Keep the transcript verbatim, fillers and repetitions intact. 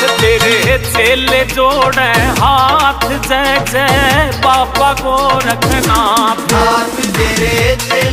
तेरे चेले जोड़े हाथ, जय जय बाबा गोरखनाथ। हाथ तेरे